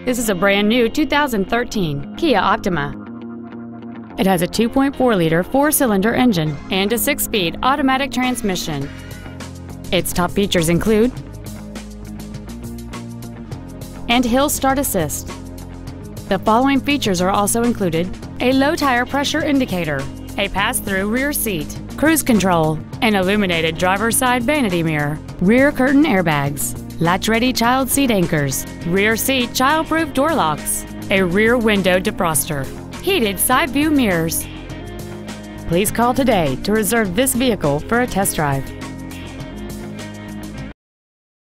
This is a brand new 2013 Kia Optima. It has a 2.4-liter four-cylinder engine and a 6-speed automatic transmission. Its top features include and hill start assist. The following features are also included: a low tire pressure indicator, a pass-through rear seat, cruise control, an illuminated driver's side vanity mirror, rear curtain airbags, latch-ready child seat anchors, rear seat child-proof door locks, a rear window defroster, heated side view mirrors. Please call today to reserve this vehicle for a test drive.